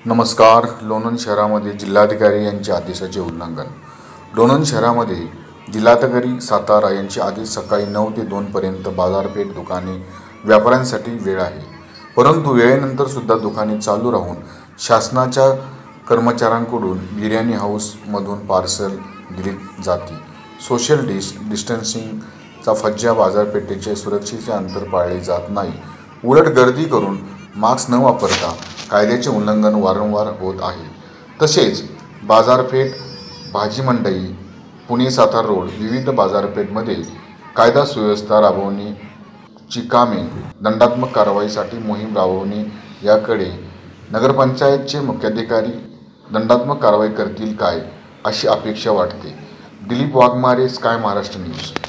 नमस्कार. लोणंद शहरामध्ये जिल्हाधिकारी यांच्या आदेशाचे उल्लंघन. लोणंद शहरामध्ये जिल्हाधिकारी सातारा यांचे आदेश सकाळी 9 ते 2 पर्यंत बाजारपेठ दुकाने व्यापाऱ्यांसाठी वेळ आहे, परंतु वेळेनंतर सुद्धा दुकाने चालू राहून शासनाच्या कर्मचाऱ्यांकडून बिर्याणी हाऊसमधून पार्सल दिली जाते. सोशल डिस्टन्सिंगचा फज्जा, बाजारपेठेचे सुरक्षेचे अंतर पाळले जात नाही, उलट गर्दी करून मास्क न वापरता कायद्याचे उल्लंघन वारंवार होत आहे. तसेच बाजारपेठ, भाजी मंडई, पुणे सातारा रोड, विविध बाजारपेठमध्ये कायदा सुव्यवस्था राबवण्याची कामे, दंडात्मक कारवाईसाठी मोहीम राबवणे याकडे नगरपंचायतचे मुख्याधिकारी दंडात्मक कारवाई करतील काय, अशी अपेक्षा वाटते. Dilip Waghmare, sky Maharashtra news.